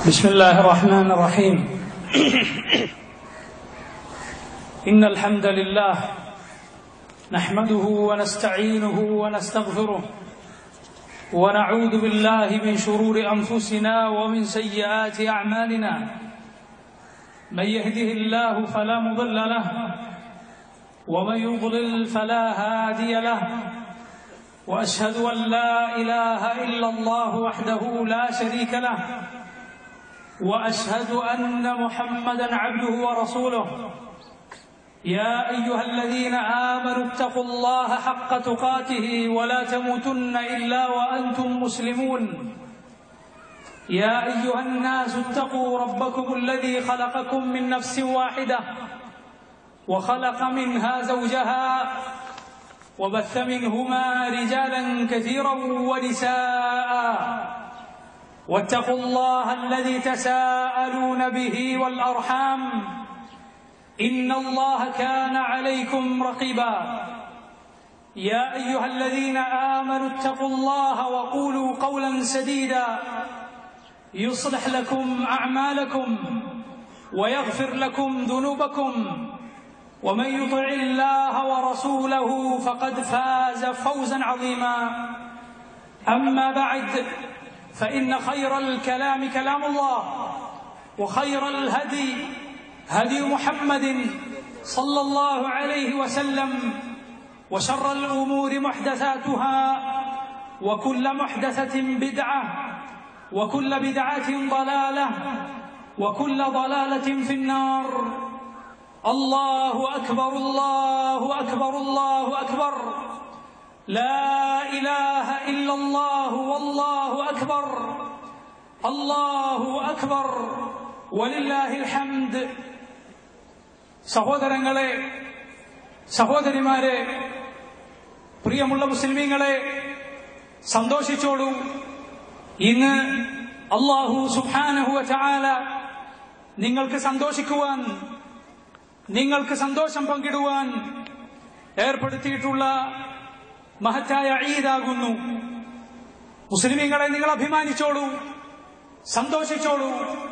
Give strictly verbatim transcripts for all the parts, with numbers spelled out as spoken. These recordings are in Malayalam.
بسم الله الرحمن الرحيم. إن الحمد لله نحمده ونستعينه ونستغفره ونعوذ بالله من شرور أنفسنا ومن سيئات أعمالنا. من يهده الله فلا مضل له ومن يضلل فلا هادي له، وأشهد أن لا إله إلا الله وحده لا شريك له، وأشهد أن محمدا عبده ورسوله. يا أيها الذين آمنوا اتقوا الله حق تقاته ولا تموتن إلا وأنتم مسلمون. يا أيها الناس اتقوا ربكم الذي خلقكم من نفس واحدة وخلق منها زوجها وبث منهما رجالا كثيرا ونساء، واتقوا الله الذي تساءلون به والأرحام إن الله كان عليكم رقيبا. يا أيها الذين آمنوا اتقوا الله وقولوا قولا سديدا يصلح لكم أعمالكم ويغفر لكم ذنوبكم، ومن يطع الله ورسوله فقد فاز فوزا عظيما. أما بعد، فإن خير الكلام كلام الله، وخير الهدي هدي محمد صلى الله عليه وسلم، وشر الأمور محدثاتها، وكل محدثة بدعة، وكل بدعة ضلالة، وكل ضلالة في النار. الله أكبر الله أكبر الله أكبر، لا إله إلا الله والله أكبر، الله أكبر ولله الحمد. സഹോദരങ്ങളെ, സഹോദരിമാരെ, പ്രിയമുള്ള മുസ്ലിമീങ്ങളെ, സന്തോഷിച്ചോളൂ. ഇന്ന് അല്ലാഹു സുബ്ഹാനഹു വ തആല നിങ്ങൾക്ക് സന്തോഷിക്കുവാൻ, നിങ്ങൾക്ക് സന്തോഷം പങ്കിടുവാൻ ഏർപ്പെടുത്തിയിട്ടുള്ള മഹത്തായ ഈദാകുന്നു. മുസ്ലിമീങ്ങളെ, നിങ്ങൾ അഭിമാനിച്ചോളൂ, സന്തോഷിച്ചോളൂ,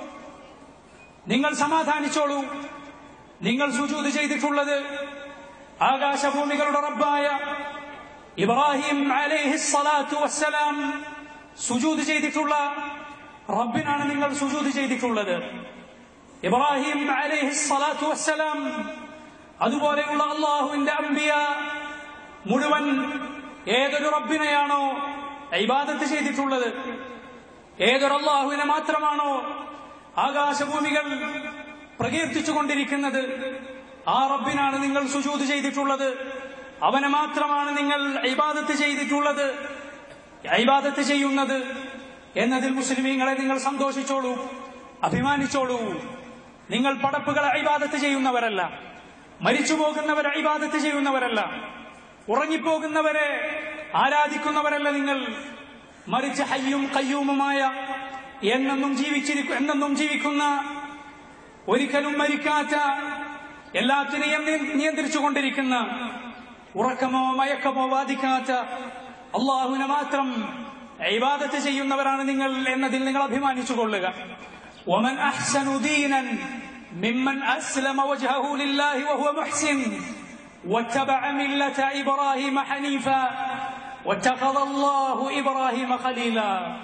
നിങ്ങൾ സമാധാനിച്ചോളൂ. നിങ്ങൾ സുജൂദ് ചെയ്തിട്ടുള്ളത് ആകാശഭൂമികളുടെ റബ്ബായ ഇബ്രാഹിം അലൈഹിസ്സലാത്തു വസ്സലാം സുജൂദ് ചെയ്തിട്ടുള്ള റബ്ബിനാണ് നിങ്ങൾ സുജൂദ് ചെയ്തിട്ടുള്ളത്. ഇബ്രാഹിം അലൈഹിസ്സലാത്തു വസ്സലാം അതുപോലെയുള്ള അല്ലാഹുവിന്റെ അംബിയ മുഴുവൻ ഏതൊരു റബ്ബിനെയാണോ ഇബാദത്ത് ചെയ്തിട്ടുള്ളത്, ഏതൊരു അല്ലാഹുവിനെ മാത്രമാണോ ആകാശഭൂമികൾ പ്രകീർത്തിച്ചുകൊണ്ടിരിക്കുന്നത്, ആ റബ്ബിനാണ് നിങ്ങൾ സുജൂദ് ചെയ്തിട്ടുള്ളത്. അവനെ മാത്രമാണ് നിങ്ങൾ ഇബാദത്ത് ചെയ്തിട്ടുള്ളത്, ഇബാദത്ത് ചെയ്യുന്നത് എന്നതിൽ മുസ്ലിമീങ്ങളെ നിങ്ങൾ സന്തോഷിച്ചോളൂ, അഭിമാനിച്ചോളൂ. നിങ്ങൾ പടപ്പുകളെ ഇബാദത്ത് ചെയ്യുന്നവരല്ല, മരിച്ചുപോകുന്നവരെ ഇബാദത്ത് ചെയ്യുന്നവരല്ല, ഉറങ്ങിപ്പോകുന്നവരെ ആരാധിക്കുന്നവരല്ല നിങ്ങൾ. മറിച്ച് ഹയ്യും ഖയ്യൂമുമായ, എന്നെന്നും ജീവിച്ചിരിക്കും എന്നെന്നും ജീവിക്കുന്ന, ഒരിക്കലും മരിക്കാത്ത, എല്ലാത്തിനെയും നിയന്ത്രിച്ചുകൊണ്ടിരിക്കുന്ന, ഉറക്കമോ മയക്കമോ ബാധിക്കാത്ത അല്ലാഹുവിനെ മാത്രം ഇബാദത്ത് ചെയ്യുന്നവരാണ് നിങ്ങൾ എന്നതിൽ നിങ്ങൾ അഭിമാനിച്ചു കൊള്ളുക. വമൻ അഹ്സനു ദീനൻ മിമ്മൻ അസ്ലമ വജ്ഹഹു ലില്ലാഹി വഹുവ മുഹ്സിൻ വത്തബഅ മില്ലത ഇബ്രാഹീമ ഹനീഫ വത്തഖദ അല്ലാഹു ഇബ്രാഹീമ ഖലീല.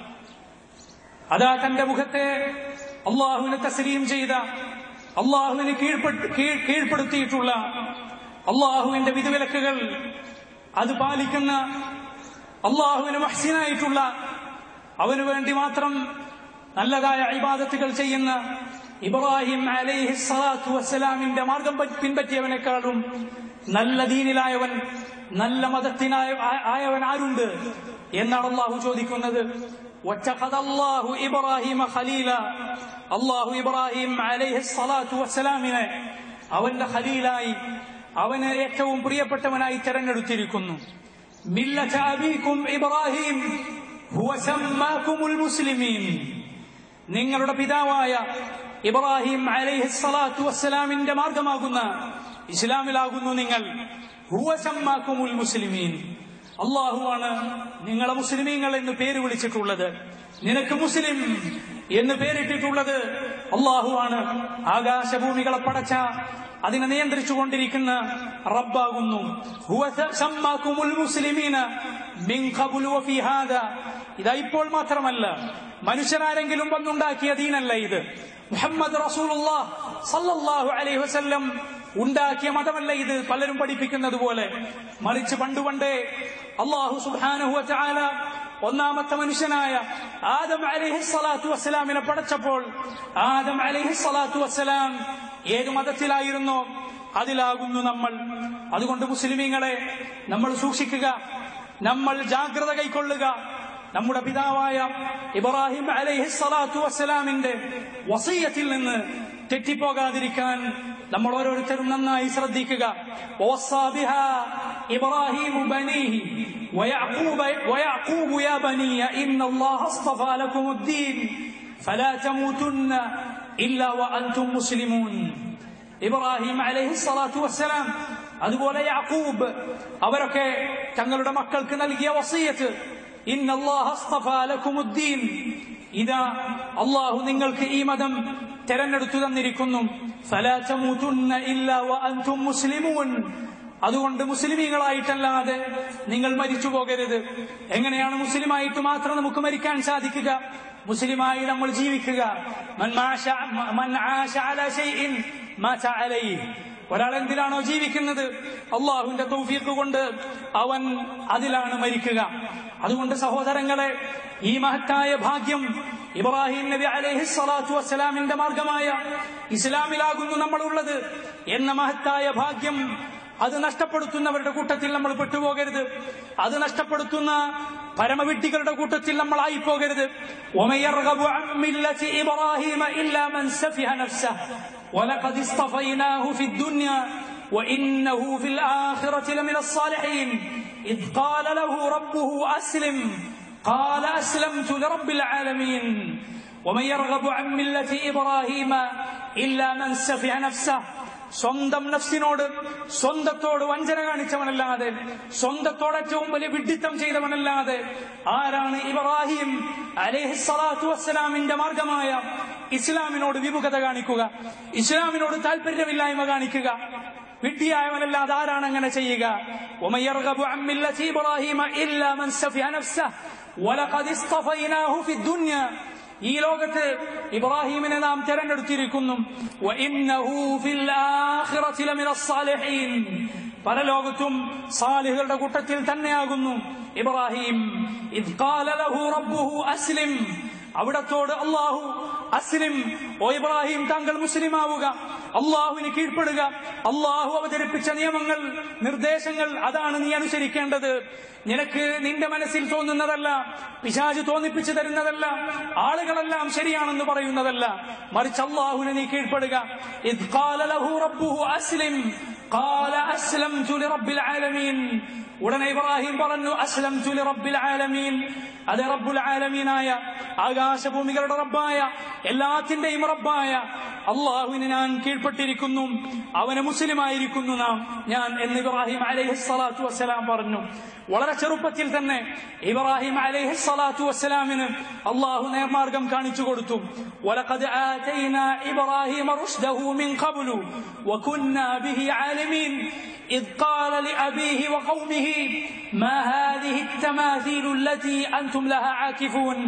അതാ തന്റെ മുഖത്തെ അല്ലാഹുവിനെ തസ്ലീം ചെയ്ത, അല്ലാഹുവിനെ കീഴ്പ്പെടുത്തിയിട്ടുള്ള, അല്ലാഹുവിന്റെ വിധിവിലക്കുകൾ അത് പാലിക്കുന്ന, അല്ലാഹുവിന് മുഹ്സിനായിട്ടുള്ള, അവന് വേണ്ടി മാത്രം നല്ലതായ ഇബാദത്തുകൾ ചെയ്യുന്ന ഇബ്രാഹിം അലൈഹിസ്സലാത്തു വസ്സലാമിന്റെ മാർഗം പിൻപറ്റിയവനേക്കാളും നല്ല ദീനിലായവൻ, നല്ല മതത്തിനായ ആയവൻ ആരുണ്ട് എന്നാണ് അല്ലാഹു ചോദിക്കുന്നത്. വത്തഖദല്ലാഹു ഇബ്രാഹീമ ഖലീല. അല്ലാഹു ഇബ്രാഹിം അലൈഹിസ്സലാത്തു വസ്സലാമിനെ അവന്റെ ഖലീലായി, അവന് ഏറ്റവും പ്രിയപ്പെട്ടവനായി തെരഞ്ഞെടുത്തിരിക്കുന്നു. മില്ലത അബീകും ഇബ്രാഹിം ഹുവ സമ്മാകുമുൽ മുസ്ലിമീൻ. നിങ്ങളുടെ പിതാവായ ഇബ്രാഹിം അലൈഹിസ്സലാത്തു വസ്സലാമിന്റെ മാർഗമാകുന്ന ഇസ്ലാമിലാകുന്നു നിങ്ങൾ. ഹുവ സമ്മാകുമുൽ മുസ്ലിമീൻ. അള്ളാഹുവാണ് നിങ്ങളെ മുസ്ലിമീങ്ങൾ എന്ന് പേര് വിളിച്ചിട്ടുള്ളത്. നിനക്ക് മുസ്ലിം എന്ന് പേരിട്ടിട്ടുള്ളത് അള്ളാഹുവാണ്. ആകാശഭൂമികളെ പടച്ച അതിനെ നിയന്ത്രിച്ചുകൊണ്ടിരിക്കുന്ന റബ്ബാകുന്നു. ഇതാ ഇപ്പോൾ മാത്രമല്ല, മനുഷ്യരാരെങ്കിലും വന്നുണ്ടാക്കിയ ദീനല്ല ഇത്. മുഹമ്മദ് റസൂലുള്ളാഹി സ്വല്ലല്ലാഹു അലൈഹി വസല്ലം ഉണ്ടാക്കിയ മതമല്ല ഇത് പലരും പഠിപ്പിക്കുന്നത് പോലെ. മറിച്ച് പണ്ടുപണ്ടേ അല്ലാഹു സുബ്ഹാനഹു വ തആല ഒന്നാമത്തെ മനുഷ്യനായ ആദം അലൈഹിസ്സലാത്തു വസ്സലാമിനെ പടച്ചപ്പോൾ ആദം അലൈഹിസ്സലാത്തു വസ്സലാം ഏത് മതത്തിലായിരുന്നോ അതിലാകുന്നു നമ്മൾ. അതുകൊണ്ട് മുസ്ലിമീങ്ങളെ നമ്മൾ സൂക്ഷിക്കുക, നമ്മൾ ജാഗ്രത കൈക്കൊള്ളുക. നമ്മുടെ പിതാവായ ഇബ്രാഹിം അലൈഹിസ്സലാത്തു വസ്സലാമിന്റെ വസിയ്യത്തിൽ നിന്ന് തെറ്റിപ്പോകാതിരിക്കാൻ നമ്മൾ ഓരോരുത്തരും നന്നായി ശ്രദ്ധിക്കുക. ഇബ്രാഹിം ബനീഹി വയഅഖൂബ വയഅഖൂബ യാ ബനിയ ഇന്നല്ലാഹ അസ്തഫാ ലക്കുമുദ്ദീൻ ഫലാ തമൂതുന്ന ഇല്ലാ വഅൻതും മുസ്ലിമൂൻ. ഇബ്രാഹിം അലൈഹിസ്സലാത്തു വസ്സലാം അതുപോലെ യാഖൂബ് അവരൊക്കെ തങ്ങളുടെ മക്കൾക്ക് നൽകിയ വസിയ്യത്ത് ഇന്നല്ലാഹ അസ്തഫാ ലക്കുമുദ്ദീൻ, ഇതാ അല്ലാഹു നിങ്ങൾക്ക് ഈ മതം തെരഞ്ഞെടുത്തു തന്നിരിക്കുന്നു. ഫലാ തമൂതുന്ന ഇല്ലാ വഅൻതും മുസ്ലിമൂൻ, അതുകൊണ്ട് മുസ്ലിമീങ്ങളായിട്ടല്ലാതെ നിങ്ങൾ മരിച്ചു പോകരുത്. എങ്ങനെയാണ് മുസ്ലിമായിട്ട് മാത്രം നമുക്ക് മരിക്കാൻ സാധിക്കുക? മുസ്ലിമായി നമ്മൾ ജീവിക്കുക. ഒരാൾ എന്തിലാണോ ജീവിക്കുന്നത് അള്ളാഹുവിന്റെ തൗഫീഖ് കൊണ്ട് അവൻ അതിലാണ് മരിക്കുക. അതുകൊണ്ട് സഹോദരങ്ങളെ, ഈ മഹത്തായ ഭാഗ്യം ഇബ്രാഹിം നബി അലൈഹിസ്സലാത്തു വസ്സലാമിന്റെ മാർഗമായ ഇസ്ലാമിലാകുന്നു നമ്മളുള്ളത് എന്ന മഹത്തായ ഭാഗ്യം അത് നഷ്ടപ്പെടുത്തുന്നവരുടെ കൂട്ടത്തിൽ നമ്മൾ പെട്ടുപോകരുത്. അത് നഷ്ടപ്പെടുത്തുന്ന പരമവിഡ്ഢികളുടെ കൂട്ടത്തിൽ നമ്മൾ ആയിപ്പോകരുത്. വമൻ യർഗബു അൻ മില്ലതി ഇബ്രാഹിമ ഇല്ലാ മൻ സഫിഹ നഫ്സഹു വലഖദ് ഇസ്തഫൈനാഹു ഫിദ്ദുനിയ വഇന്നഹു ഫിൽ ആഖിറതി ലമിനസ് സാലിഹീൻ ഇദ് ഖാല ലഹു റബ്ബുഹു അസ്ലിം ഖാല അസ്ലംതു ലിറബ്ബിൽ ആലമീൻ. വമൻ യർഗബു അൻ മില്ലതി ഇബ്രാഹിമ ഇല്ലാ മൻ സഫിഹ നഫ്സഹു, സ്വന്തം നഫ്സിനോട് സ്വന്തത്തോട് വഞ്ചന കാണിച്ചവനല്ലാതെ, സ്വന്തത്തോട് ഏറ്റവും വലിയ വിഡ്ഢിത്തം ചെയ്തവനല്ലാതെ ആരാണ് ഇബ്രാഹിം അലൈഹിസ്സലാത്തു വസ്സലാമിന്റെ മാർഗമായ ഇസ്ലാമിനോട് വിമുഖത കാണിക്കുക, ഇസ്ലാമിനോട് താല്പര്യമില്ലായ്മ കാണിക്കുക? വിഡ്ഢിയായവനല്ലാതെ ആരാണ് അങ്ങനെ ചെയ്യുക? വമൻ യർഗബു അൻ മില്ലതി ഇബ്രാഹിമ ഇല്ലാ മൻ സഫിഹ നഫ്സഹു വലഖദ് ഇസ്തഫൈനാഹു ഫിദ്ദുനിയ, ഈ ലോകത്ത് ഇബ്രാഹിമിനെ നാം തെരഞ്ഞെടുത്തിരിക്കുന്നു. വഇന്നഹു ഫിൽ ആഖിറതി ലമിനസ് സാലിഹീൻ, പരലോകത്തും സാലിഹുകളുടെ കൂട്ടത്തിൽ തന്നെയാകുന്നു ഇബ്രാഹിം. ഇദ് ഖാല ലഹു റബ്ബുഹു അസ്ലിം, അവിടത്തോട് അല്ലാഹു അസ്ലിം, ഓ ഇബ്രാഹിം താങ്കൾ മുസ്ലിമാവുക, അള്ളാഹുവിന് കീഴ്പ്പെടുക, അള്ളാഹു അവതരിപ്പിച്ച നിയമങ്ങൾ നിർദ്ദേശങ്ങൾ അതാണ് നീ അനുസരിക്കേണ്ടത്. നിനക്ക് നിന്റെ മനസ്സിൽ തോന്നുന്നതല്ല, പിശാച് തോന്നിപ്പിച്ചു തരുന്നതല്ല, ആളുകളെല്ലാം ശരിയാണെന്ന് പറയുന്നതല്ല, മറിച്ച് അള്ളാഹുവിനെ നീ കീഴ്പ്പെടുക. ഇദ് ഖാല ലഹു റബ്ബുഹു അസ്ലിം ഖാല അസ്ലംതു ലിറബ്ബിൽ ആലമീൻ, ഉടനെ ഇബ്രാഹിം പറഞ്ഞു അസ്ലംതു ലിറബ്ബിൽ ആലമീൻ, അത് റബ്ബുൽ ആലമീനായ ആകാശഭൂമികളുടെ റബ്ബായ എല്ലാത്തിന്റെയും റബ്ബായ അള്ളാഹുവിന് ഞാൻ കീഴ്പ്പെട്ടിരിക്കുന്നു, അവന് മുസ്ലിമായിരിക്കുന്നു നാം ഞാൻ എന്ന് ഇബ്രാഹിം അലൈഹിസ്സലാത്തു വസ്സലാം പറഞ്ഞു. വളരെ ചെറുപ്പത്തിൽ തന്നെ ഇബ്രാഹിം അലൈഹിസ്സലാത്തു വസ്സലാമിന് അള്ളാഹു നേർമാർഗം കാണിച്ചു കൊടുത്തു. വലഖദ് ആതൈനാ ഇബ്രാഹിമ റുശ്ദഹു മിൻ ഖബ്ലു വകുന്നാ ബിഹി ആലിമീൻ ഇദ് ഖാല ലിഅബീഹി വഖൗമിഹി മാ ഹാദിഹി അത്തമാസീലു അല്ലതി അൻതും ലഹാ ആകിഫൂൻ.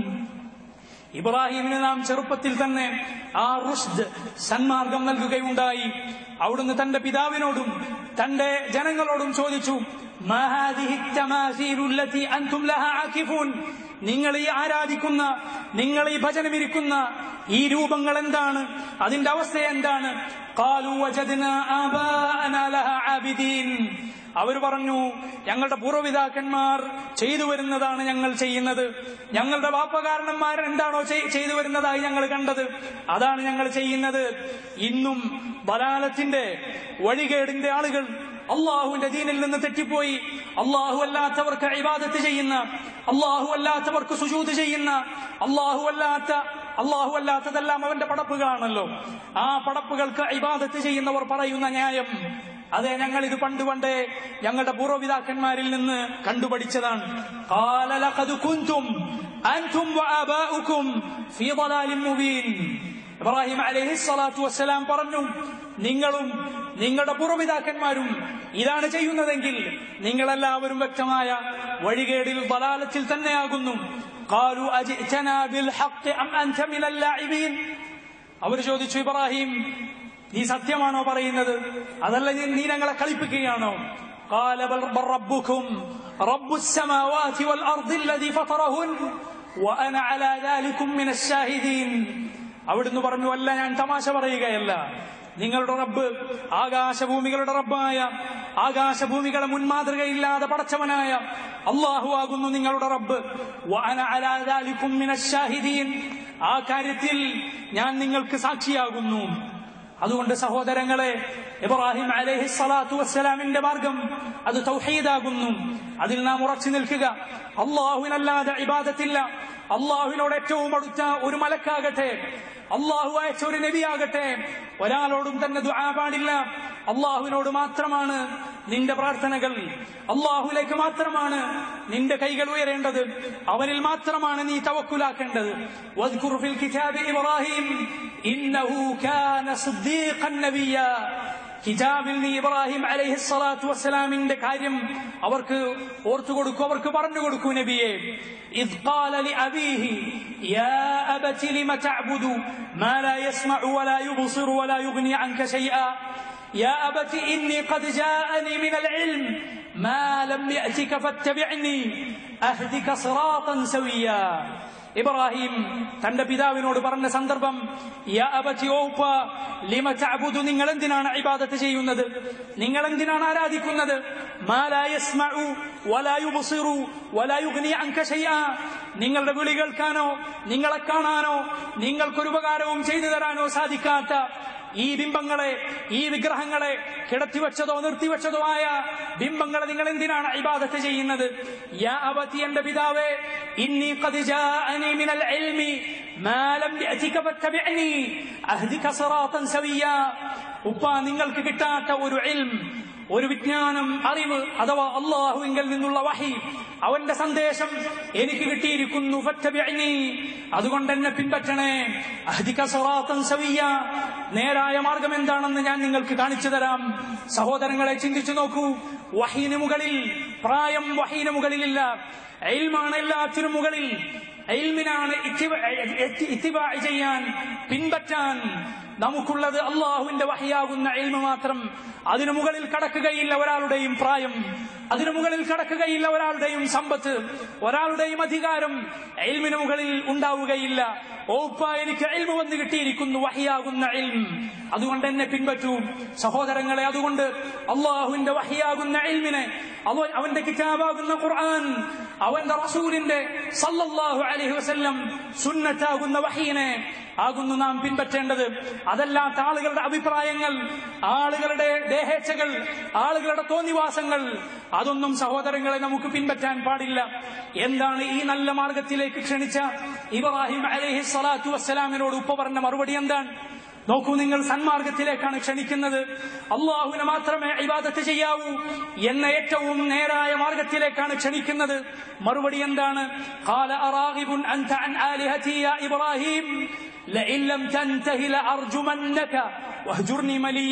ഇബ്രാഹിമിന് നാം ചെറുപ്പത്തിൽ തന്നെ ആ റുഷ്ദ് സന്മാർഗം നൽകുകയുണ്ടായി. അവിടുന്ന് തന്റെ പിതാവിനോടും തന്റെ ജനങ്ങളോടും ചോദിച്ചു, മാ ഹാദിഹി അത്തമാസീലു അല്ലതി അൻതും ലഹാ ആകിഫൂൻ, നിങ്ങൾ ഈ ആരാധിക്കുന്ന, നിങ്ങൾ ഈ ഭജനമിരിക്കുന്ന ഈ രൂപങ്ങൾ എന്താണ്, അതിന്റെ അവസ്ഥ എന്താണ്? ഖാലൂ വജദ്നാ ആബാഅനാ ലഹാ ആബിദീൻ, അവർ പറഞ്ഞു ഞങ്ങളുടെ പൂർവ്വപിതാക്കന്മാർ ചെയ്തു വരുന്നതാണ് ഞങ്ങൾ ചെയ്യുന്നത്, ഞങ്ങളുടെ വാപ്പകാരണന്മാർ എന്താണോ ചെയ്തു വരുന്നതായി ഞങ്ങൾ കണ്ടത് അതാണ് ഞങ്ങൾ ചെയ്യുന്നത്. ഇന്നും ബലാലത്തിന്റെ വഴികേടിന്റെ ആളുകൾ അള്ളാഹുവിന്റെ ദീനിൽ നിന്ന് തെറ്റിപ്പോയി അള്ളാഹു അല്ലാത്തവർക്ക് ഇബാദത്ത് ചെയ്യുന്ന, അള്ളാഹു അല്ലാത്തവർക്ക് സുജൂദ് ചെയ്യുന്ന, അള്ളാഹു അല്ലാത്ത അള്ളാഹു അല്ലാത്തതെല്ലാം അവന്റെ പടപ്പുകളാണല്ലോ, ആ പടപ്പുകൾക്ക് ഇബാദത്ത് ചെയ്യുന്നവർ പറയുന്ന ന്യായം, അതെ ഞങ്ങൾ ഇത് പണ്ട് പണ്ടേ ഞങ്ങളുടെ പൂർവ്വപിതാക്കന്മാരിൽ നിന്ന് കണ്ടുപഠിച്ചതാണ്. ഖാല ലഖദ് കുൻതും അൻതും വആബാഉകും ഫീ ളലാലിൻ മുബീൻ. ഇബ്രാഹിം അലൈഹിസ്സലാത്തു വസ്സലാം പറഞ്ഞു, നിങ്ങളും നിങ്ങളുടെ പൂർവ്വപിതാക്കന്മാരും ഇതാണ് ചെയ്യുന്നതെങ്കിൽ നിങ്ങളെല്ലാവരും വ്യക്തമായ വഴികേടിൽ ളലാലത്തിൽ തന്നെയാകുന്നു. ഖാലു അജിഅ്തനാ ബിൽ ഹഖ് അം അൻത മിനൽ ലാഇബീൻ. അവർ ചോദിച്ചു, ഇബ്രാഹിം, നീ സത്യമാണോ പറയുന്നത്, അതല്ല നീ ഞങ്ങളെ കളിപ്പിക്കുകയാണോ? ഖാല ബൽ റബ്ബുകും റബ്ബുസ് സമാവാതി വൽ അർദി അല്ലദീ ഫതറഹുൻ വഅന അലാ ദാലികും മിനശ് ശാഹിദീൻ. അവിടുന്ന് പറഞ്ഞു, അല്ല, ഞാൻ തമാശ പറയുകയല്ല. നിങ്ങളുടെ റബ്ബ് ആകാശഭൂമികളുടെ റബ്ബായ, ആകാശഭൂമികളെ മുൻമാതൃകയില്ലാതെ പടച്ചവനായ അല്ലാഹു ആകുന്നു നിങ്ങളുടെ റബ്ബ്. വഅന അലാ ദാലികും മിനശ് ശാഹിദീൻ. ആ കാര്യത്തിൽ ഞാൻ നിങ്ങൾക്ക് സാക്ഷിയാകുന്നു. അതുകൊണ്ട് സഹോദരങ്ങളെ, ഇബ്രാഹിം അലൈഹിസ്സലാത്തു വസ്സലാമിന്റെ മാർഗം അത് തൗഹീദാകുന്നു. അതിൽ നാം ഉറച്ചു നിൽക്കുക. അല്ലാഹുവിനല്ലാതെ ഇബാദത്തില്ല. അല്ലാഹുവിനോട് ഏറ്റവും അടുത്ത ഒരു മലക്കാകട്ടെ, അല്ലാഹു അയച്ച ഒരു നബിയാകട്ടെ, ഒരാളോടും തന്നെ ദുആ പാടില്ല. അല്ലാഹുവിനോട് മാത്രമാണ് നിന്റെ പ്രാർത്ഥനകൾ, അല്ലാഹുവിലേക്ക് മാത്രമാണ് നിന്റെ കൈകൾ ഉയരേണ്ടത്, അവനിൽ മാത്രമാണ് നീ തവക്കുലാക്കേണ്ടത്. വദ്കുർ ഫിൽ കിതാബി ഇബ്രാഹിം ഇന്നഹു കാന സിദ്ദീഖൻ നബിയ്യ. കിതാബിൽ നീ ഇബ്രാഹിം അലൈഹിസ്സലാത്തു വസ്സലാമിന്റെ കാര്യം അവർക്ക് ഓർത്തു കൊടുക്കൂ, അവർക്ക് പറഞ്ഞു കൊടുക്കൂ നബിയെ. ഇദ് ഖാല ലിഅബീഹി യാ അബതി ലിമ തഅബുദു മാ ലാ യസ്മഉ വലാ യുബ്സിറു വലാ യുഗ്നി അൻക ശൈആ യാ അബതി ഇന്നി ഖദ് ജാഅനി മിനൽ ഇൽം മാ ലം യഅതിക ഫത്തബിഅനി അഹ്ദിക സിറാതൻ സവിയ്യ. ഇബ്രാഹിം തന്റെ പിതാവിനോട് പറഞ്ഞ സന്ദർഭം, യാ അബതി, ഓ ഉപ്പ, ലിമ തഅബുദു, നിങ്ങൾ എന്തിനാണ് ഇബാദത്ത് ചെയ്യുന്നത്, നിങ്ങൾ എന്തിനാണ് ആരാധിക്കുന്നത്? മാ ലാ യസ്മഉ വലാ യുബ്സിറു വലാ യുഗ്നി അൻക ശൈആ, നിങ്ങളുടെ വിളി കേൾക്കാനോ നിങ്ങളെ കാണാനോ നിങ്ങൾക്കൊരു ഉപകാരവും ചെയ്തു തരാനോ സാധിക്കാത്ത ഈ ബിംബങ്ങളെ, ഈ വിഗ്രഹങ്ങളെ, കിടത്തിവെച്ചതോ നിർത്തിവെച്ചതോ ആയ ബിംബങ്ങളെ നിങ്ങൾ എന്തിനാണ് ഇബാദത്ത് ചെയ്യുന്നത്? യാ അബതി, എന്റെ പിതാവേ, ഇന്നി ഖദ് ജാഅനി മിനൽ ഇൽമി മാ ലം യഅതിക ഫത്തബിഅനി അഹ്ദിക സിറാതൻ സവിയ്യ. ഉപ്പ, നിങ്ങൾക്ക് കിട്ടാത്ത ഒരു ഇൽം, ഒരു വിജ്ഞാനം, അറിവ്, അഥവാ അല്ലാഹുവിങ്കൽ നിന്നുള്ള വഹി, അവന്റെ സന്ദേശം എനിക്ക് കിട്ടിയിരിക്കുന്നു. ഫത്തബിഅനി, അതുകൊണ്ട് എന്നെ പിൻപറ്റണേ. അഹ്ദിക സിറാതൻ സവിയ്യ, നേരായ മാർഗം എന്താണെന്ന് ഞാൻ നിങ്ങൾക്ക് കാണിച്ചു തരാം. സഹോദരങ്ങളെ, ചിന്തിച്ചു നോക്കൂ. വഹീന് മുകളിൽ, പ്രായം വഹീന് മുകളിലില്ല. ഇൽമാണ് എല്ലാത്തിനും മുകളിൽ. ഇൽമിനാണ് ഇത്തിബാ ചെയ്യാൻ, പിൻപറ്റാൻ നമുക്കുള്ളത് അല്ലാഹുവിന്റെ വഹിയാകുന്ന ഇൽമ് മാത്രം. അതിനു മുകളിൽ കടക്കുകയില്ല ഒരാളുടെയും പ്രായം, അതിനു മുകളിൽ കടക്കുകയില്ല ഒരാളുടെയും സമ്പത്ത്, ഒരാളുടെയും അധികാരം ഇൽമിന് മുകളിൽ ഉണ്ടാവുകയില്ല. ഓപ്പ, എനിക്ക് ഇൽമ് വന്ന് കിട്ടിയിരിക്കുന്നു, വഹിയാകുന്ന ഇൽമ്, അതുകൊണ്ട് എന്നെ പിൻപറ്റൂ. സഹോദരങ്ങളെ, അതുകൊണ്ട് അല്ലാഹുവിന്റെ വഹിയാകുന്ന ഇൽമിനെ, അവന്റെ കിതാബാകുന്ന ഖുർആൻ, അവന്റെ റസൂലിന്റെ സല്ലല്ലാഹു അലൈഹി വസല്ലം സുന്നത്താകുന്ന വഹീനെ ആകുന്നു നാം പിൻപറ്റേണ്ടത്. അതല്ലാത്ത ആളുകളുടെ അഭിപ്രായങ്ങൾ, ആളുകളുടെ ദേഹേച്ഛകൾ, ആളുകളുടെ തോന്നിവാസങ്ങൾ, അതൊന്നും സഹോദരങ്ങളെ നമുക്ക് പിൻപറ്റാൻ പാടില്ല. എന്താണ് ഈ നല്ല മാർഗത്തിലേക്ക് ക്ഷണിച്ച ഇബ്രാഹിം അലൈഹിസ്സലാത്തു വസ്സലാമിനോട് ഉപ്പ പറഞ്ഞ മറുപടി എന്താണ്? നോക്കൂ, നിങ്ങൾ സന്മാർഗത്തിലേക്കാണ് ക്ഷണിക്കുന്നത്, അല്ലാഹുവിനെ മാത്രമേ ഇബാദത്ത് ചെയ്യാവൂ എന്ന ഏറ്റവും നേരായ മാർഗത്തിലേക്കാണ് ക്ഷണിക്കുന്നത്. മറുപടി എന്താണ്? ഖാല അറാഗിബുൻ അൻത അൻ ആലിഹതി യാ ഇബ്രാഹിം ലഇൻ ലം തൻതഹി ലഅർജുമന്നക വഹ്ജുർനി മലിയ.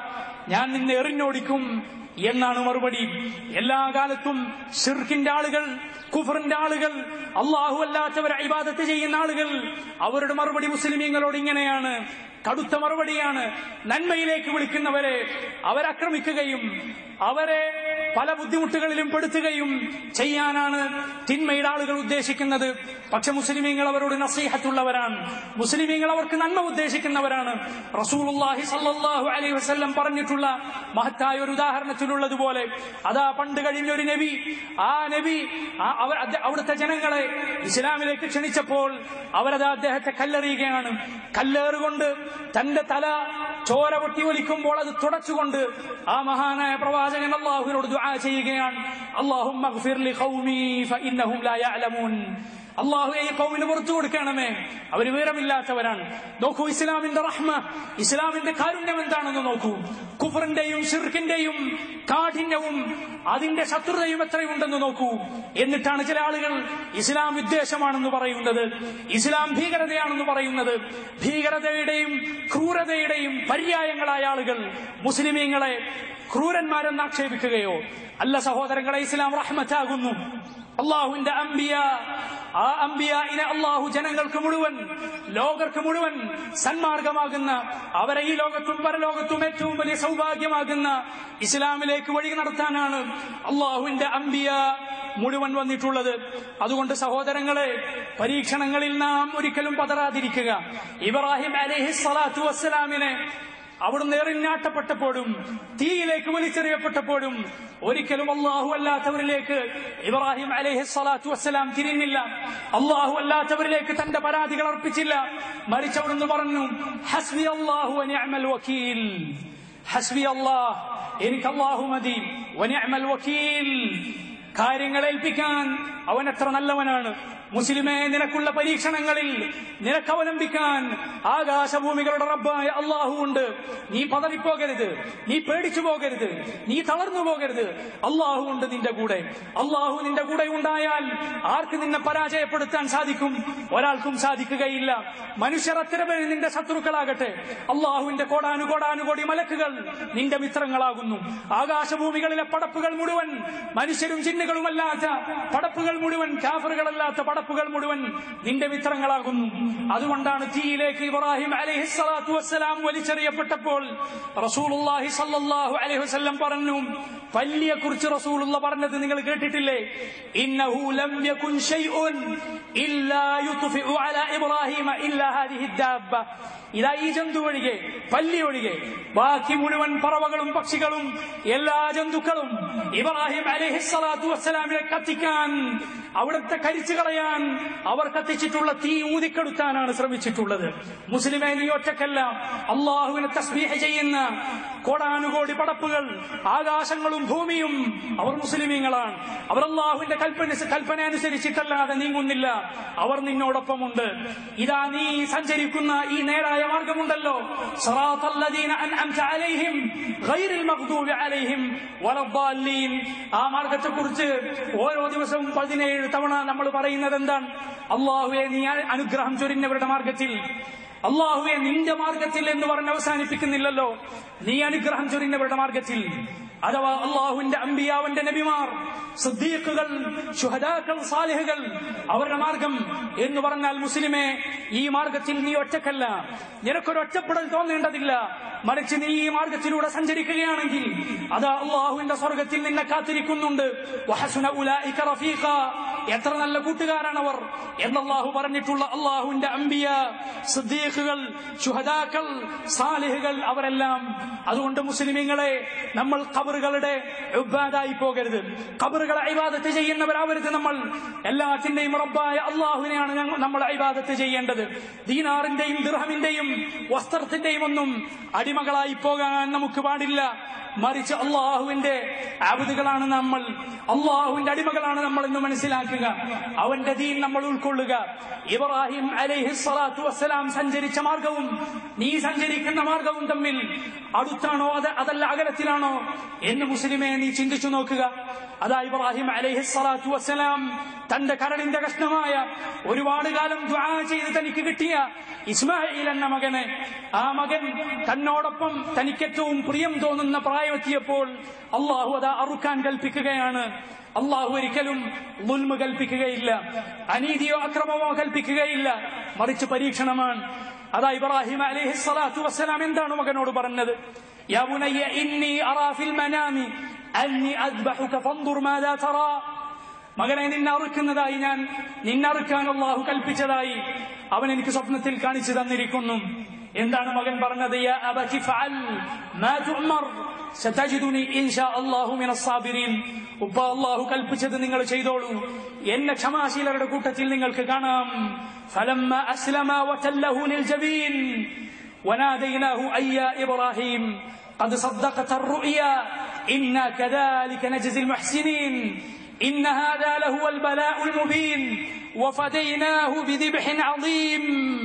ഞാൻ നിന്നെ എറിഞ്ഞോടിക്കും എന്നാണ് മറുപടി. എല്ലാ കാലത്തും ശിർക്കിന്റെ ആളുകൾ, കുഫറിന്റെ ആളുകൾ, അല്ലാഹു അല്ലാത്തവരെ ഇബാദത്ത് ചെയ്യുന്ന ആളുകൾ, അവരുടെ മറുപടി മുസ്ലിമീങ്ങളോട് ഇങ്ങനെയാണ്, കടുത്ത മറുപടിയാണ്. നന്മയിലേക്ക് വിളിക്കുന്നവരെ അവരാക്രമിക്കുകയും അവരെ പല ബുദ്ധിമുട്ടുകളിലും പെടുത്തുകയും ചെയ്യാനാണ് തിന്മയുടെ ആളുകൾ ഉദ്ദേശിക്കുന്നത്. പക്ഷെ മുസ്ലിമീങ്ങൾ അവരോട് നസീഹത്തുള്ളവരാണ്, മുസ്ലിമീങ്ങൾ അവർക്ക് നന്മ ഉദ്ദേശിക്കുന്നവരാണ്. റസൂലുള്ളാഹി സ്വല്ലല്ലാഹു അലൈഹി വസല്ലം പറഞ്ഞിട്ടുള്ള മഹത്തായ ഒരു ഉദാഹരണത്തിലുള്ളതുപോലെ, അതാ പണ്ട് കഴിഞ്ഞൊരു നബി, ആ നബി അവർ അവിടുത്തെ ജനങ്ങളെ ഇസ്ലാമിലേക്ക് ക്ഷണിച്ചപ്പോൾ അവരത് അദ്ദേഹത്തെ കല്ലെറിയുകയാണ്. കല്ലേറുകൊണ്ട് തന്റെ തല ചോര പൊട്ടി ഒലിക്കുമ്പോൾ അത് തുടച്ചുകൊണ്ട് ആ മഹാനായ പ്രവാചകൻ അല്ലാഹുവിനോട് ദുആ ചെയ്യുകയാണ്, അല്ലാഹുമ്മഗ്ഫിർ ലി ഖൗമി ഫഇന്നഹും ലാ യഅലമൂൻ. അള്ളാഹുവേ ഈ ഖൗമിന് പുറത്തു കൊടുക്കണമേ, അവർ വിവരമില്ലാത്തവരാണ്. നോക്കൂ ഇസ്ലാമിന്റെ റഹ്മ, ഇസ്ലാമിന്റെ കാരുണ്യം എന്താണെന്ന് നോക്കൂ. കുഫറിന്റെയും ശിർക്കിന്റെയും കാഠിന്യവും അതിന്റെ ശത്രുതയും എത്രയുണ്ടെന്ന് നോക്കൂ. എന്നിട്ടാണ് ചില ആളുകൾ ഇസ്ലാം വിദ്വേഷമാണെന്ന് പറയുന്നത്, ഇസ്ലാം ഭീകരതയാണെന്ന് പറയുന്നത്. ഭീകരതയുടെയും ക്രൂരതയുടെയും പര്യായങ്ങളായ ആളുകൾ മുസ്ലിമീങ്ങളെ ക്രൂരന്മാരെന്ന് ആക്ഷേപിക്കുകയോ അല്ല സഹോദരങ്ങളെ. ഇസ്ലാം റഹ്മത്താകുന്നു. അള്ളാഹുവിന്റെ അംബിയ, ആ അംബിയാഇനെ അള്ളാഹു ജനങ്ങൾക്ക് മുഴുവൻ, ലോകർക്ക് മുഴുവൻ സന്മാർഗമാകുന്ന, അവരെ ഈ ലോകത്തും പരലോകത്തും ഏറ്റവും വലിയ സൗഭാഗ്യമാകുന്ന ഇസ്ലാമിലേക്ക് വഴി നടത്താനാണ് അള്ളാഹുവിന്റെ അംബിയ മുഴുവൻ വന്നിട്ടുള്ളത്. അതുകൊണ്ട് സഹോദരങ്ങളെ, പരീക്ഷണങ്ങളിൽ നാം ഒരിക്കലും പതറാതിരിക്കുക. ഇബ്രാഹിം അലൈഹിസ്സലാത്തു വസ്സലാമിനെ അവിടുന്ന് എറിഞ്ഞാട്ടപ്പെട്ടപ്പോഴും തീയിലേക്ക് വലിച്ചെറിയപ്പെട്ടപ്പോഴും ഒരിക്കലും അള്ളാഹു അല്ലാത്തവരിലേക്ക് ഇബ്രാഹിം അലൈഹിസ്സലാത്തു വസ്സലാം തിരിഞ്ഞില്ല. അള്ളാഹു അല്ലാത്തവരിലേക്ക് തന്റെ പരാതികൾ അർപ്പിച്ചില്ല. മറിച്ച് അവിടുന്ന് പറഞ്ഞു, ഹസ്ബി അല്ലാഹു വ നിഅമൽ വകീൽ. ഹസ്ബി അല്ലാഹ്, എനിക്ക് അല്ലാഹു മതി. വ നിഅമൽ വകീൽ, കാര്യങ്ങൾ ഏൽപ്പിക്കാൻ അവൻ എത്ര നല്ലവനാണ്. മുസ്ലിമേ, നിനക്കുള്ള പരീക്ഷണങ്ങളിൽ നിനക്ക് അവലംബിക്കാൻ ആകാശഭൂമികളുടെ റബ്ബായ അള്ളാഹു ഉണ്ട്. നീ പതറിപ്പോകരുത്, നീ പേടിച്ചു പോകരുത്, നീ തളർന്നു പോകരുത്. അള്ളാഹു ഉണ്ട് നിന്റെ കൂടെ. അള്ളാഹു നിന്റെ കൂടെ ഉണ്ടായാൽ ആർക്ക് നിന്നെ പരാജയപ്പെടുത്താൻ സാധിക്കും? ഒരാൾക്കും സാധിക്കുകയില്ല. മനുഷ്യർ എത്ര പേര് നിന്റെ ശത്രുക്കളാകട്ടെ, അള്ളാഹുവിന്റെ കോടാനുകോടാനുകോടി മലക്കുകൾ നിന്റെ മിത്രങ്ങളാകുന്നു. ആകാശഭൂമികളിലെ പടപ്പുകൾ മുഴുവൻ, മനുഷ്യരും ജിന്നുകളുമല്ലാത്ത പടപ്പുകൾ മുഴുവൻ, കാഫറുകളല്ലാത്ത പടപ്പുകൾ മുഴുവൻ നിന്റെ മിത്രങ്ങളാകുന്നു. അതുകൊണ്ടാണ് തീയിലേക്ക് ഇബ്രാഹിം അലൈഹിസ്സലാത്തു വസ്സലാം വലിച്ചെറിയപ്പെട്ടപ്പോൾ റസൂലുള്ളാഹി സ്വല്ലല്ലാഹു അലൈഹി വസല്ലം പറഞ്ഞു, പല്ലിയെ കുറിച്ച് റസൂലുള്ള പറഞ്ഞത് നിങ്ങൾ കേട്ടിട്ടില്ലേ? ഇന്നഹു ലം യകുൻ ശൈഉൻ ഇല്ലാ യുത്ഫിഉ അലാ ഇബ്രാഹിമ ഇല്ലാ ഹാദിഹി ദാബ്ബ. ഇതാ ഈ ജന്തു ഒഴികെ, പല്ലി ഒഴികെ ബാക്കി മുഴുവൻ പറവകളും പക്ഷികളും എല്ലാ ജന്തുക്കളും ഇബ്രാഹിം അലൈഹിസ്സലാത്തു വസ്സലാമിനെ കത്തിക്കാൻ, അവിടുത്തെ കരിച്ചു കളയാൻ അവർ കത്തിച്ചിട്ടുള്ള തീ ഊതിക്കെടുത്താനാണ് ശ്രമിച്ചിട്ടുള്ളത്. മുസ്ലിമേ, നീ ഒറ്റക്കല്ല. അള്ളാഹുവിനെ തസ്ബീഹ് ചെയ്യുന്ന കോടാനുകോടി പടപ്പുകൾ, ആകാശങ്ങളും ഭൂമിയും അവർ മുസ്ലിമീങ്ങളാണ്. അവർ അള്ളാഹുവിന്റെ കൽപ്പന കൽപ്പന അനുസരിച്ചിട്ടല്ലാതെ നീങ്ങുന്നില്ല. അവർ നിന്നോടൊപ്പമുണ്ട്. ഇതാ നീ സഞ്ചരിക്കുന്ന ഈ നേരായ മാർഗമുണ്ടല്ലോ, സിറാത്തല്ലദീന അൻഅംത അലൈഹിം ഗൈറിൽ മഗ്ദൂബി അലൈഹിം വലദ്ദാല്ലീൻ. ആ മാർഗത്തെ കുറിച്ച് ഓരോ ദിവസവും പതിനേഴ് തവണ നമ്മൾ പറയുന്നത് എന്താണ്? അള്ളാഹുവേ, നീ അനുഗ്രഹം ചൊരിഞ്ഞവരുടെ മാർഗത്തിൽ. അള്ളാഹുവേ, നിന്റെ മാർഗത്തിൽ എന്ന് പറഞ്ഞ് അവസാനിപ്പിക്കുന്നില്ലല്ലോ, നീ അനുഗ്രഹം ചൊരിഞ്ഞവരുടെ മാർഗത്തിൽ. അഥവാ അള്ളാഹുവിന്റെ അമ്പിയാവിന്റെ നബിമാർ, സിദ്ദീഖുകൾ, ശുഹദാക്കൾ, സാലിഹുകൾ, അവരുടെ മാർഗം എന്ന് പറഞ്ഞാൽ മുസ്ലിമേ, ഈ മാർഗത്തിൽ നീ ഒറ്റക്കല്ല. നിനക്കൊരു ഒറ്റപ്പെടൽ തോന്നേണ്ടതില്ല. മറിച്ച് നീ ഈ മാർഗത്തിലൂടെ സഞ്ചരിക്കുകയാണെങ്കിൽ അതാ അള്ളാഹുവിന്റെ സ്വർഗത്തിൽ നിന്നെ കാത്തിരിക്കുന്നുണ്ട്. വഹസുന ഉലൈക റഫീഖ, എത്ര നല്ല കൂട്ടുകാരാണവർ എന്ന് അള്ളാഹു പറഞ്ഞിട്ടുള്ള അള്ളാഹുവിന്റെ അമ്പിയ, സിദ്ദീഖുകൾ, ശുഹദാക്കൾ, സാലിഹുകൾ, അവരെല്ലാം. അതുകൊണ്ട് മുസ്ലിമീങ്ങളെ, നമ്മൾ ഖബറുകളുടെ ഇബാദത്തായി പോകരുത്. ഖബറുകളെ ഇബാദത്ത് ചെയ്യുന്നവരാവരുത് നമ്മൾ. എല്ലാത്തിന്റെയും റബ്ബായ അള്ളാഹുവിനെയാണ് നമ്മൾ ഇബാദത്ത് ചെയ്യേണ്ടത്. ദീനാറിന്റെയും ദിർഹമിന്റെയും വസ്ത്രത്തിന്റെയും ഒന്നും അടിമകളായി പോകാൻ നമുക്ക് പാടില്ല. മറിച്ച് അള്ളാഹുവിന്റെ ആബിദുകളാണ് നമ്മൾ, അള്ളാഹുവിന്റെ അടിമകളാണ് നമ്മൾ എന്ന് മനസ്സിലാക്കുക. അവന്റെ ദീൻ നമ്മൾ ഉൾക്കൊള്ളുക. ഇബ്രാഹിം അലൈഹിസ്സലാത്തു വസ്സലാം സഞ്ചരിച്ച മാർഗവും നീ സഞ്ചരിക്കുന്ന മാർഗവും തമ്മിൽ അടുത്താണോ അത് അതല്ല അകലത്തിലാണോ എന്ന് മുസ്ലിമേ നീ ചിന്തിച്ചു നോക്കുക. അതാ ഇബ്രാഹിം അലൈഹിസ്സലാത്തു വസ്സലാം തന്റെ കരളിന്റെ കഷ്ണമായ, ഒരുപാട് കാലം ദുആ ചെയ്ത് തനിക്ക് കിട്ടിയ ഇസ്മായിൽ എന്ന മകനെ, ആ മകൻ തന്നോടൊപ്പം തനിക്ക് ഏറ്റവും പ്രിയം തോന്നുന്ന പ്രായമെത്തിയപ്പോൾ അള്ളാഹു അതാ അറുക്കാൻ കൽപ്പിക്കുകയാണ്. അള്ളാഹു ഒരിക്കലും ദുൽമ് കൽപ്പിക്കുകയില്ല, അനീതിയോ അക്രമമോ കൽപ്പിക്കുകയില്ല, മറിച്ച് പരീക്ഷണമാണ്. അതാ ഇബ്രാഹിം അലൈഹിസ്സലാത്തു വസ്സലാം എന്താണ് മകനോട് പറഞ്ഞത്? യാ ബുനയ്യ ഇന്നി അറാ ഫിൽ മനാമി അന്നി അദ്ബഹുക ഫൻദുർ മാദാ തറാ. മകനെ, നിന്നെ അറുക്കുന്നതായി ഞാൻ, നിന്നറുക്കാൻ അള്ളാഹു കൽപ്പിച്ചതായി അവൻ എനിക്ക് സ്വപ്നത്തിൽ കാണിച്ചു തന്നിരിക്കുന്നു. എന്താണ് മകൻ പറഞ്ഞത്? യാ അബതി ഫഅൽ മാ തുഅമർ സതജിദുനി ഇൻഷാ അല്ലാഹു മിനസ് സാബിരീൻ. ഉപ്പ, അള്ളാഹു കൽപ്പിച്ചത് നിങ്ങൾ ചെയ്തോളൂ, എന്നെ ക്ഷമാശീലരുടെ കൂട്ടത്തിൽ നിങ്ങൾക്ക് കാണാം. ഫലമ്മ അസ്ലമ വതല്ലഹു ലിൽജബീൻ വനാദൈനാഹു അയ്യാ ഇബ്രാഹിം ഖദ് സദ്ദഖത الرؤيا إنا كذلك نجزي المحسنين إن هذا لهو البلاء المبين وفديناه بذبح عظيم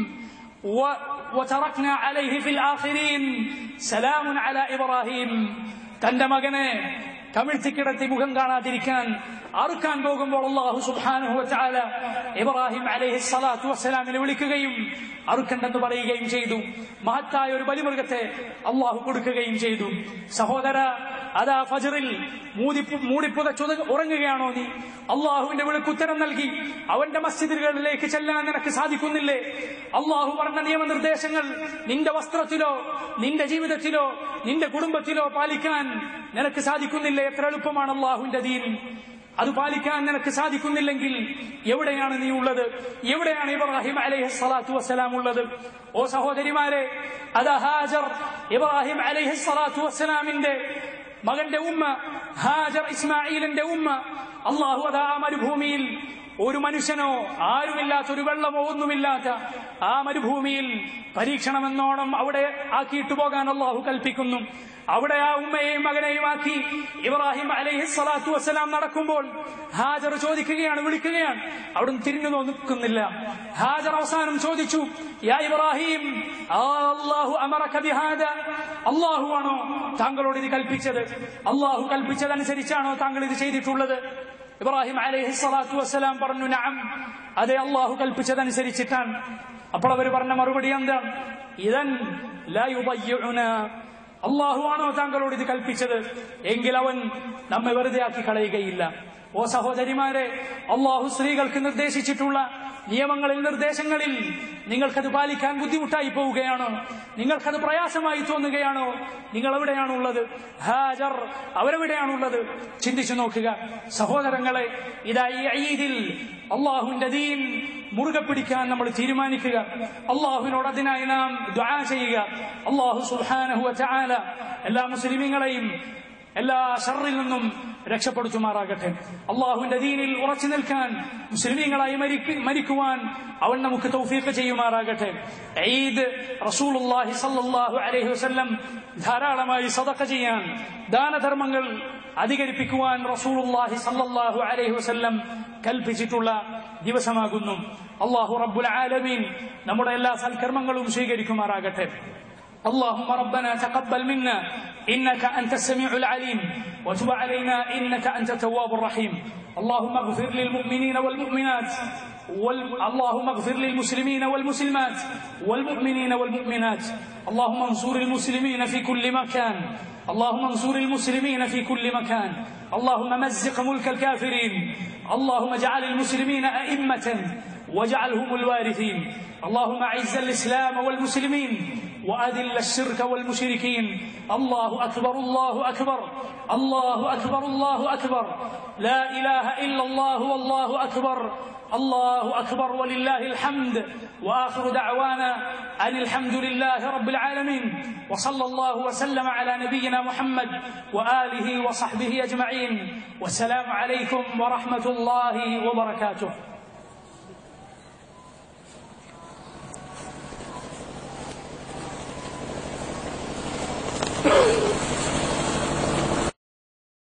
وتركنا عليه في الآخرين سلام على إبراهيم. തന്റെ മകനെ കമിഴ്ത്തിക്കിടത്തി മുഖം കാണാതിരിക്കാൻ അറുക്കാൻ പോകുമ്പോൾ അല്ലാഹു സുബ്ഹാനഹു വ തആല ഇബ്രാഹിം അലൈഹിസ്സലാത്തു വസ്സലാമിനെ വിളിക്കുകയും അറുക്കണ്ടെന്ന് പറയുകയും ചെയ്തു. മഹത്തായ ഒരു ബലിമൃഗത്തെ അല്ലാഹു കൊടുക്കുകയും ചെയ്തു. സഹോദര, അതാ ഫജ്റിൽ മൂടിപ്പുതച്ചു ഉറങ്ങുകയാണോ നീ? അള്ളാഹുവിന്റെ വിളിക്കുത്തരം നൽകി അവന്റെ മസ്ജിദുകളിലേക്ക് ചെല്ലാൻ നിനക്ക് സാധിക്കുന്നില്ലേ? അള്ളാഹു പറഞ്ഞ നിയമനിർദ്ദേശങ്ങൾ നിന്റെ വസ്ത്രത്തിലോ നിന്റെ ജീവിതത്തിലോ നിന്റെ കുടുംബത്തിലോ പാലിക്കാൻ നിനക്ക് സാധിക്കുന്നില്ലേ? എത്ര എളുപ്പമാണ് അള്ളാഹുവിന്റെ ദീൻ. അത് പാലിക്കാൻ നിനക്ക് സാധിക്കുന്നില്ലെങ്കിൽ എവിടെയാണ് നീ ഉള്ളത്? എവിടെയാണ് ഇബ്രാഹിം അലൈഹിസ്സലാത്തു വസ്സലാം ഉള്ളത്? ഓ സഹോദരിമാരെ, അതാ ഹാജർ ഇബ്രാഹിം അലൈഹിസ്സലാത്തു വസ്സലാമിന്റെ മകന്റെ ഉമ്മ, ഹാജർ ഇസ്മാഈലിന്റെ ഉമ്മ, അള്ളാഹു അതാ മരുഭൂമിയിൽ ഒരു മനുഷ്യനോ ആരുമില്ലാത്തൊരു വെള്ളമോ ഒന്നുമില്ലാത്ത ആ മരുഭൂമിയിൽ പരീക്ഷണമെന്നോണം അവിടെ ആക്കിയിട്ടു പോകാൻ അള്ളാഹു കൽപ്പിക്കുന്നു. അവിടെ ആ ഉമ്മയെയും മകനെയും ആക്കി ഇബ്രാഹിം അലൈഹിസ്സലാത്തു വസ്സലാം നടക്കുമ്പോൾ ഹാജർ ചോദിക്കുകയാണ്, വിളിക്കുകയാണ്. അവിടുന്ന് തിരിഞ്ഞു നോക്കുന്നില്ല. ഹാജർ അവസാനം ചോദിച്ചു, യാ ഇബ്രാഹിം, അല്ലാഹു അമറക ബിഹാദ, അല്ലാഹു ആണോ താങ്കളോട് ഇത് കൽപ്പിച്ചത്? അല്ലാഹു കൽപ്പിച്ചതനുസരിച്ചാണോ താങ്കൾ ഇത് ചെയ്തിട്ടുള്ളത്? ഇബ്രാഹിം അലൈഹിസ്സലാത്തു വസ്സലാം പറഞ്ഞു, നഅം, അതെ, അല്ലാഹു കൽപ്പിച്ചതനുസരിച്ചിട്ടാണ്. അപ്പോൾ അവർ പറഞ്ഞ മറുപടി എന്താണ്? ഇദൻ ലാ യുദയ്യിഉനാ, അല്ലാഹു ആണോ താങ്കളോട് ഇത് കൽപ്പിച്ചത്? എങ്കിൽ അവൻ നമ്മെ വെറുതെ ആക്കി കളയുകയില്ല. ഓ സഹോദരിമാരെ, അല്ലാഹു സ്ത്രീകൾക്ക് നിർദ്ദേശിച്ചിട്ടുള്ള നിയമങ്ങളിൽ നിർദ്ദേശങ്ങളിൽ നിങ്ങൾക്കത് പാലിക്കാൻ ബുദ്ധിമുട്ടായി പോവുകയാണോ? നിങ്ങൾക്കത് പ്രയാസമായി തോന്നുകയാണോ? നിങ്ങൾ എവിടെയാണുള്ളത്? ഹാജർ അവരെവിടെയാണുള്ളത്? ചിന്തിച്ചു നോക്കുക സഹോദരങ്ങളെ. ഇതാ ഈ ഈദിൽ അള്ളാഹുവിന്റെ ദീൻ മുറുകെ പിടിക്കാൻ നമ്മൾ തീരുമാനിക്കുക. അള്ളാഹുവിനോട് അതിനായി നാം ദുആ ചെയ്യുക. അള്ളാഹു സുബ്ഹാനഹു വ തആല എല്ലാ മുസ്ലിമീങ്ങളെയും എല്ലാ ശർറിൽ നിന്നും രക്ഷപ്പെടുത്തുമാറാകട്ടെ. അള്ളാഹുവിന്റെ ദീനിൽ ഉറച്ചു നിൽക്കാൻ, മുസ്ലിമീങ്ങളായി മരിക്കുവാൻ അവൻ നമുക്ക് തൗഫീഖ് ചെയ്യുമാറാകട്ടെ. ഈദ് റസൂലുള്ളാഹി സ്വല്ലല്ലാഹു അലൈഹി വസല്ലം ധാരാളമായി സദഖ ചെയ്യാൻ, ദാനധർമ്മങ്ങൾ അധികരിപ്പിക്കുവാൻ റസൂലുള്ളാഹി സ്വല്ലല്ലാഹു അലൈഹി വസല്ലം കൽപ്പിച്ചിട്ടുള്ള ദിവസമാകുന്നു. അല്ലാഹു റബ്ബുൽ ആലമീൻ നമ്മുടെ എല്ലാ സൽക്കർമ്മങ്ങളും സ്വീകരിക്കുമാറാകട്ടെ. اللهم ربنا تقبل منا إنك أنت السميع العليم وتب علينا إنك أنت التواب الرحيم. اللهم اغفر للمؤمنين والمؤمنات وال... اللهم اغفر للمسلمين والمسلمات والمؤمنين والمؤمنات. اللهم انصر المسلمين في كل مكان. اللهم انصر المسلمين في كل مكان. اللهم مزق ملك الكافرين. اللهم اجعل المسلمين أئمة واجعلهم الوارثين. اللهم أعز الإسلام والمسلمين وأذل الشرك والمشركين. الله أكبر، الله أكبر، الله أكبر، الله أكبر، لا إله إلا الله والله أكبر، الله أكبر ولله الحمد. وآخر دعوانا أن الحمد لله رب العالمين، وصلى الله وسلم على نبينا محمد وآله وصحبه أجمعين. والسلام عليكم ورحمة الله وبركاته.